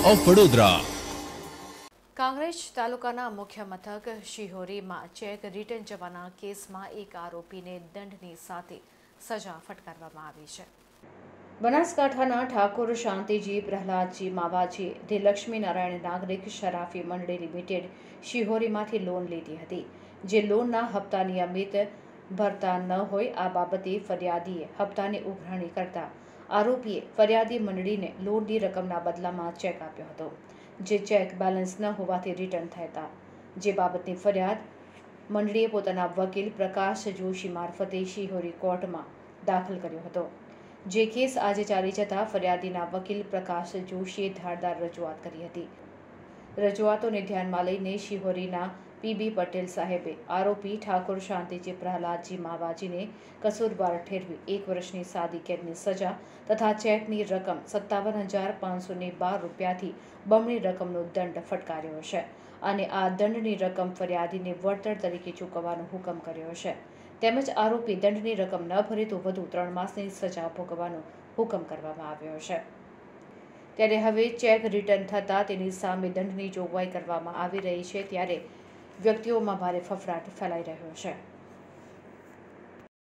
Of Vadodara. કાંગ્રેજ તાલુકાના મુખ્ય મથક શિહોરીમાં ચેક રિટર્ન જવાના કેસમાં એક આરોપીને દંડની સાથે સજા ફટકારવામાં આવી છે. બનાસકાંઠાના ઠાકોર શાંતિજી પ્રહલાદજી માવાજીએ ધી લક્ષ્મીનારાયણ નાગરિક શરાફી મંડળી લિમિટેડ શિહોરીમાંથી લોન લીધી હતી, જે લોનના હપ્તા નિયમિત ભરતા ન હોય આ બાબતે ફરિયાદીએ હપ્તાની ઉઘરાણી કરતા આરોપીએ ફરિયાદી મંડળીને લોનની રકમના બદલામાં ચેક આપ્યો હતો, જે ચેક બેલેન્સ ન હોવાથી રિટર્ન થયા હતા. જે બાબતની ફરિયાદ મંડળીએ પોતાના વકીલ પ્રકાશ જોશી મારફતે શિહોરી કોર્ટમાં દાખલ કર્યો હતો. જે કેસ આજે ચાલી જતા ફરિયાદીના વકીલ પ્રકાશ જોશીએ ધારદાર રજૂઆત કરી હતી. રજૂઆતોને ધ્યાનમાં લઈને શિહોરીના પીબી પટેલ સાહેબે આરોપી ઠાકોર શાંતિજી પ્રહલાદજી માવાજીને કસૂરવાર ઠેરવી 1 વર્ષની સાદી કેદની સજા તથા ચેકની રકમ 57,512 રૂપિયાથી બમણી રકમનો દંડ ફટકાર્યો છે અને આ દંડની રકમ ફરિયાદીને વળતર તરીકે ચૂકવવાનો હુકમ કર્યો છે. તેમજ આરોપી દંડની રકમ ન ભરે તો વધુ 3 માસની સજા ભોગવવાનો હુકમ કરવામાં આવ્યો છે. ત્યારે હવે ચેક રિટર્ન થતાં તેની સામે દંડની જોગવાઈ કરવામાં આવી રહી છે, ત્યારે વ્યક્તિઓમાં ભારે ફફડાટ ફેલાઈ રહ્યો છે.